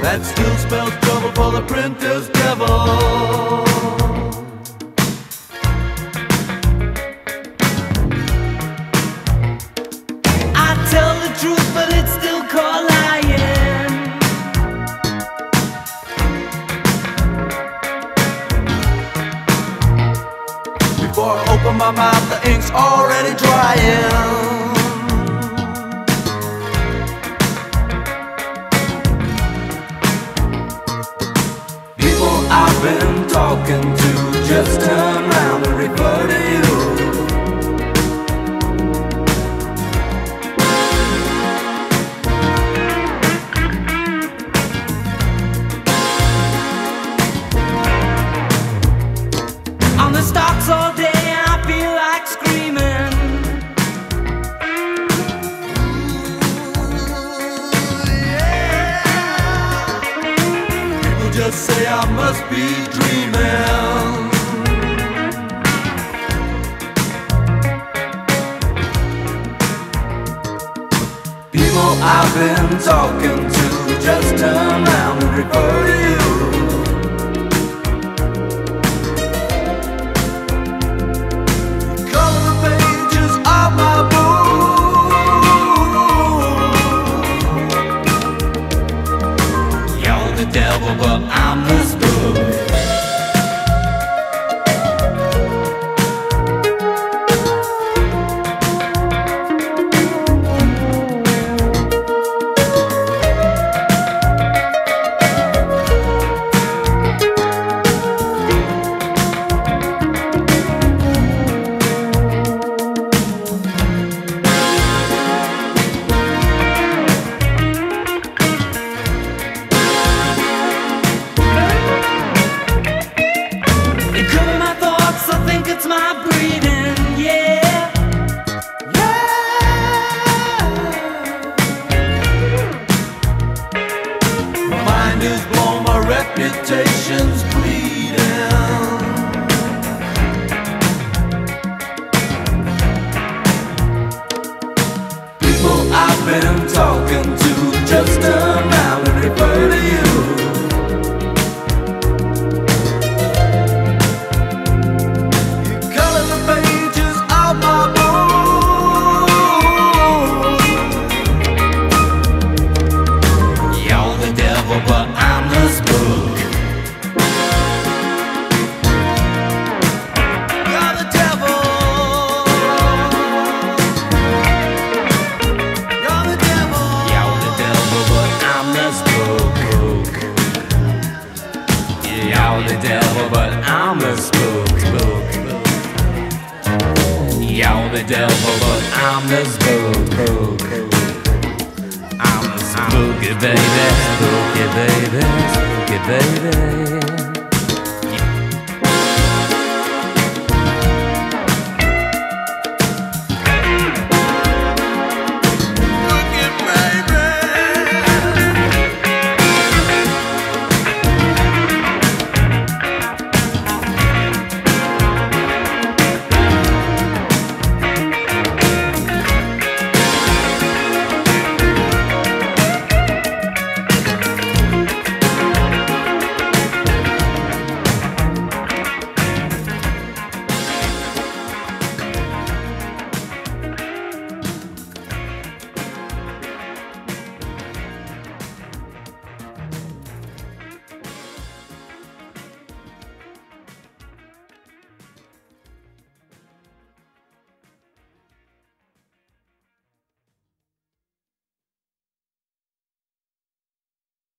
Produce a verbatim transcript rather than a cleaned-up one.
That still spells trouble for the printer's devil. I tell the truth, but it's still called lying. Before I open my mouth, the ink's already drying. I've been talking to just turn round and refer to you. On the stocks all day I feel like screaming. Just say I must be dreaming. People I've been talking to just turn around and refer to you. Color the pages of my book. You're the devil, but I'm the spook. It's my breathing, yeah, yeah. My mind is blown, my reputation's bleeding. People I've been talking to just turn around and refer to you. But I'm the spook. You're the devil. You're the devil. You're the devil, but I'm the spook. You're the devil, but I'm the spook. You're the devil, but I'm the spook. I'm the spooky baby, spooky baby, spooky baby.